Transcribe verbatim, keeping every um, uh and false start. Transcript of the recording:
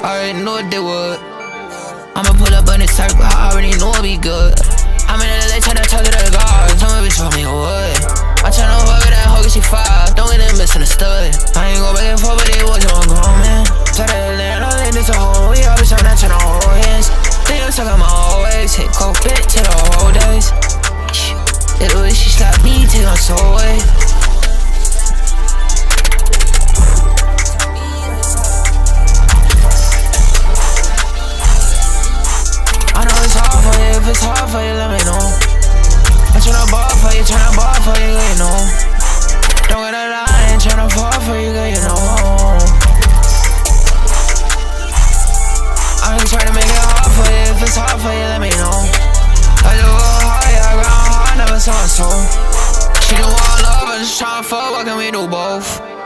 I already know what they would. I'ma pull up on this circle, I already know it be good. I'm in L A tryna talk to the guards. Tell me bitch for me a wood. I tryna fuck with that hoe, cause she five. Don't get it misunderstood. I ain't go back and forth, but it was on grown man. Tell that land, I think this a home. We all bitch, I'm not tryna hold hands. Think I'm talking my always. Hit coke fit to the whole days. Little way she slapped me, take on so away. I know it's hard for you, if it's hard for you, let me know. I'm tryna ball for you, tryna ball for you, you know. Don't get a lie, I ain't tryna fall for you, girl, you know. I'm just trying to make it hard for you, if it's hard for you, let me know. I do go hard, yeah, I grind hard, never saw a soul. She do want love, but just tryna fuck, what can we do both?